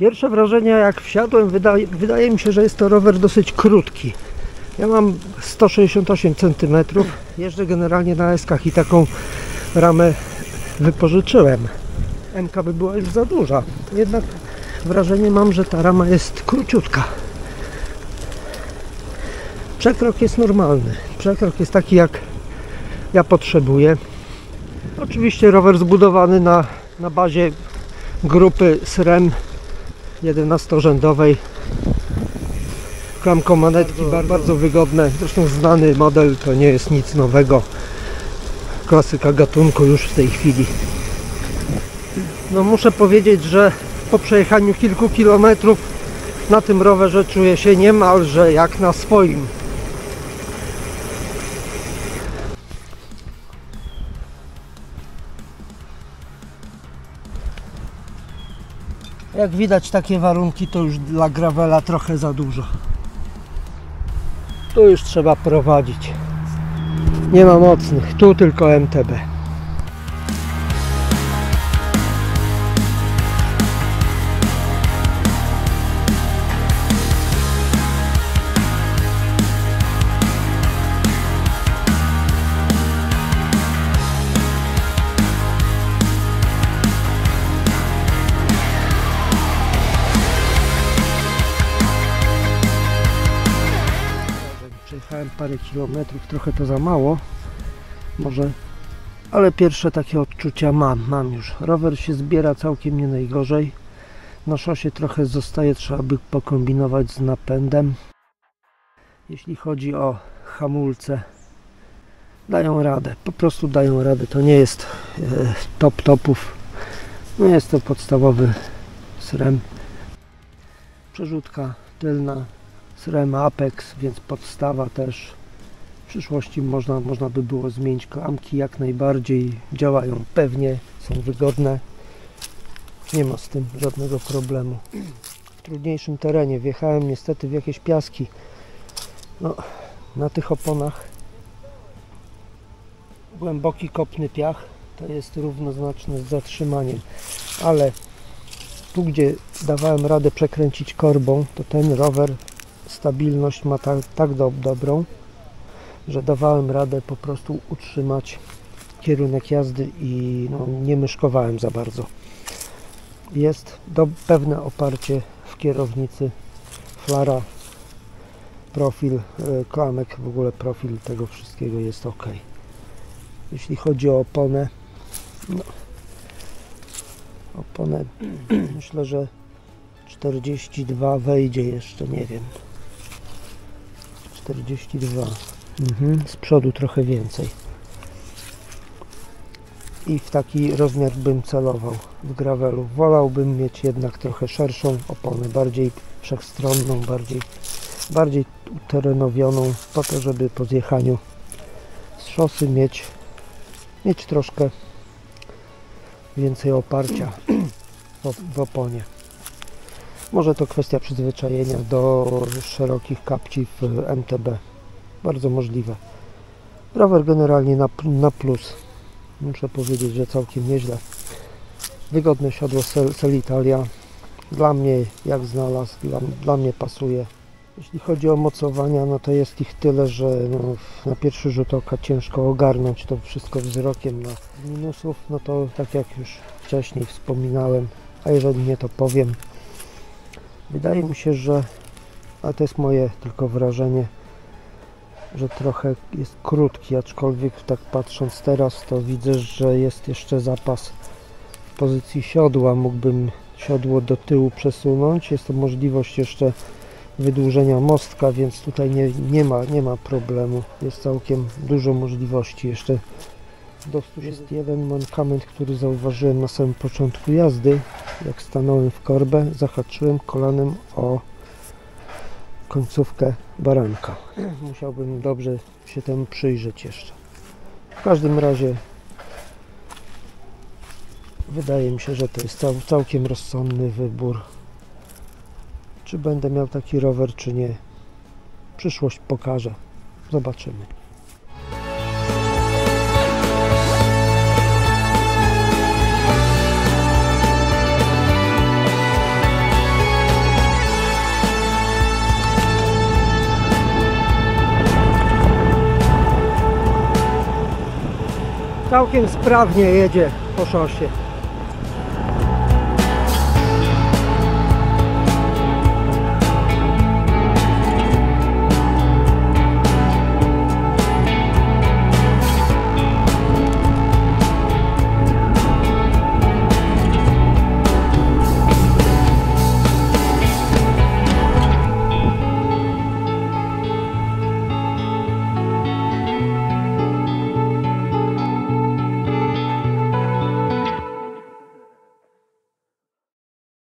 Pierwsze wrażenie jak wsiadłem, wydaje mi się, że jest to rower dosyć krótki. Ja mam 168 cm, jeżdżę generalnie na eskach i taką ramę wypożyczyłem. MK by była już za duża, jednak wrażenie mam, że ta rama jest króciutka. Przekrok jest normalny, przekrok jest taki jak ja potrzebuję. Oczywiście rower zbudowany na bazie grupy SRAM 11-rzędowej. Klamką manetki bardzo wygodne, zresztą znany model, to nie jest nic nowego. Klasyka gatunku już w tej chwili. No muszę powiedzieć, że po przejechaniu kilku kilometrów na tym rowerze czuję się niemalże jak na swoim. Jak widać, takie warunki to już dla gravela trochę za dużo. Tu już trzeba prowadzić. Nie ma mocnych, tu tylko MTB. Przejechałem parę kilometrów, trochę to za mało, może, ale pierwsze takie odczucia mam już. Rower się zbiera całkiem nie najgorzej. Na szosie trochę zostaje, trzeba by pokombinować z napędem. Jeśli chodzi o hamulce, dają radę, po prostu dają radę. To nie jest top topów, no jest to podstawowy SRAM. Przerzutka tylna SRAM Apex, więc podstawa też. W przyszłości można by było zmienić klamki, jak najbardziej działają pewnie, są wygodne, nie ma z tym żadnego problemu. W trudniejszym terenie wjechałem niestety w jakieś piaski. No, na tych oponach głęboki kopny piach to jest równoznaczne z zatrzymaniem, ale tu gdzie dawałem radę przekręcić korbą, to ten rower stabilność ma tak dobrą, że dawałem radę po prostu utrzymać kierunek jazdy i no, nie myszkowałem za bardzo. Jest pewne oparcie w kierownicy, flara, profil klamek, w ogóle profil tego wszystkiego jest ok. Jeśli chodzi o oponę, no, oponę myślę, że 42 wejdzie jeszcze, nie wiem. 42. Z przodu trochę więcej. I w taki rozmiar bym celował w gravelu. Wolałbym mieć jednak trochę szerszą oponę, bardziej wszechstronną, bardziej uterenowioną, po to, żeby po zjechaniu z szosy mieć troszkę więcej oparcia w oponie. Może to kwestia przyzwyczajenia do szerokich kapci w MTB. Bardzo możliwe. Rower generalnie na plus. Muszę powiedzieć, że całkiem nieźle. Wygodne siodło Selitalia. Dla mnie jak znalazł, dla mnie pasuje. Jeśli chodzi o mocowania, no to jest ich tyle, że no, na pierwszy rzut oka ciężko ogarnąć to wszystko wzrokiem. Na minusów, no to tak jak już wcześniej wspominałem, a jeżeli nie, to powiem. Wydaje mi się, że, ale to jest moje tylko wrażenie, że trochę jest krótki, aczkolwiek tak patrząc teraz, to widzę, że jest jeszcze zapas w pozycji siodła. Mógłbym siodło do tyłu przesunąć. Jest to możliwość jeszcze wydłużenia mostka, więc tutaj nie ma problemu. Jest całkiem dużo możliwości jeszcze. Jest jeden mankament, który zauważyłem na samym początku jazdy. Jak stanąłem w korbę, zahaczyłem kolanem o końcówkę baranka. Musiałbym dobrze się temu przyjrzeć jeszcze. W każdym razie wydaje mi się, że to jest całkiem rozsądny wybór. Czy będę miał taki rower, czy nie? Przyszłość pokaże. Zobaczymy. Całkiem sprawnie jedzie po szosie.